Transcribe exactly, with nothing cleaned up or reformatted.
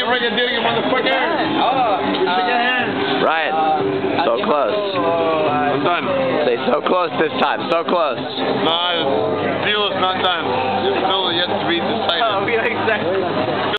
it right there, you motherfucker. Ryan, so close. I'm done. Say so close this time, so close. No, the deal is not done. Still yet to be decided. Oh, yeah, exactly.